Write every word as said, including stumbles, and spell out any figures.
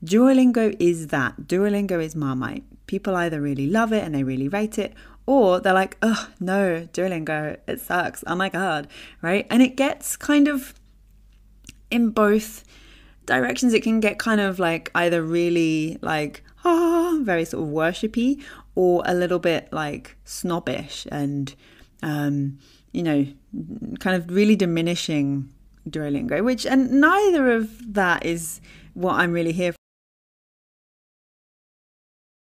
Duolingo is that. Duolingo is Marmite. People either really love it and they really rate it, or they're like, oh, no, Duolingo, it sucks. Oh my God, right? And it gets kind of in both directions. It can get kind of like either really like, ah, very sort of worshipy, or a little bit like snobbish and, um, you know, kind of really diminishing Duolingo, which, and neither of that is what I'm really here